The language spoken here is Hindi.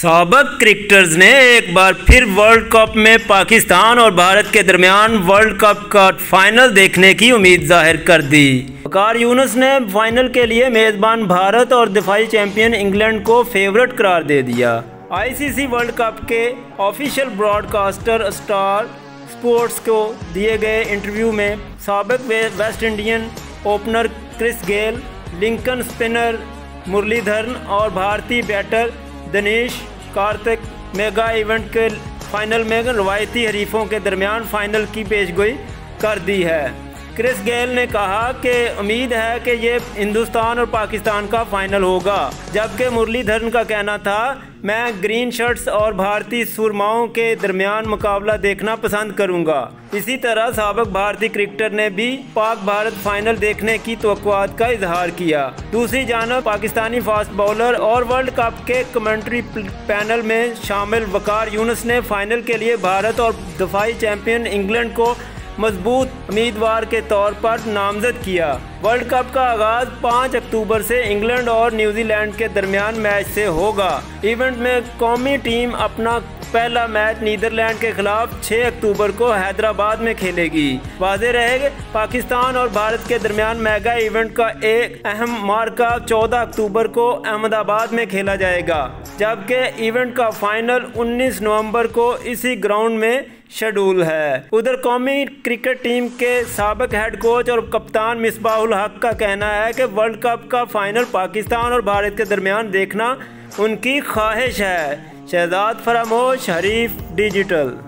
साबिक क्रिकेटर्स ने एक बार फिर वर्ल्ड कप में पाकिस्तान और भारत के दरमियान वर्ल्ड कप का फाइनल देखने की उम्मीद जाहिर कर दी। वकार यूनुस ने फाइनल के लिए मेज़बान भारत और दिफाई चैंपियन इंग्लैंड को फेवरेट करार दे दिया। आईसीसी वर्ल्ड कप के ऑफिशियल ब्रॉडकास्टर स्टार स्पोर्ट्स को दिए गए इंटरव्यू में साबिक West Indian opener Chris Gayle, Lankan spinner Muralitharan और भारतीय batter Dinesh Karthik mega event के फाइनल में रवायती हरीफों के दरमियान फाइनल की पेशगोई कर दी है। क्रिस गेल ने कहा कि उम्मीद है कि ये हिंदुस्तान और पाकिस्तान का फाइनल होगा, जबकि मुरलीधरन का कहना था मैं ग्रीन शर्ट्स और भारतीय सुरमाओं के दरमियान मुकाबला देखना पसंद करूंगा। इसी तरह साबिक भारतीय क्रिकेटर ने भी पाक भारत फाइनल देखने की तवक्कुआत का इजहार किया। दूसरी जानब पाकिस्तानी फास्ट बॉलर और वर्ल्ड कप के कमेंट्री पैनल में शामिल वकार यूनुस ने फाइनल के लिए भारत और दफाई चैंपियन इंग्लैंड को मजबूत उम्मीदवार के तौर पर नामजद किया। वर्ल्ड कप का आगाज 5 अक्टूबर से इंग्लैंड और न्यूजीलैंड के दरमियान मैच से होगा। इवेंट में कौमी टीम अपना पहला मैच नीदरलैंड के खिलाफ 6 अक्टूबर को हैदराबाद में खेलेगी। वाज़ेह रहे पाकिस्तान और भारत के दरमियान मेगा इवेंट का एक अहम मार्का 14 अक्टूबर को अहमदाबाद में खेला जाएगा, जबकि इवेंट का फाइनल 19 नवंबर को इसी ग्राउंड में शेड्यूल है। उधर कौमी क्रिकेट टीम के साबिक हेड कोच और कप्तान मिसबाहुल हक का कहना है कि वर्ल्ड कप का फाइनल पाकिस्तान और भारत के दरमियान देखना उनकी ख्वाहिश है। शहजाद फरामोश, हरीफ डिजिटल।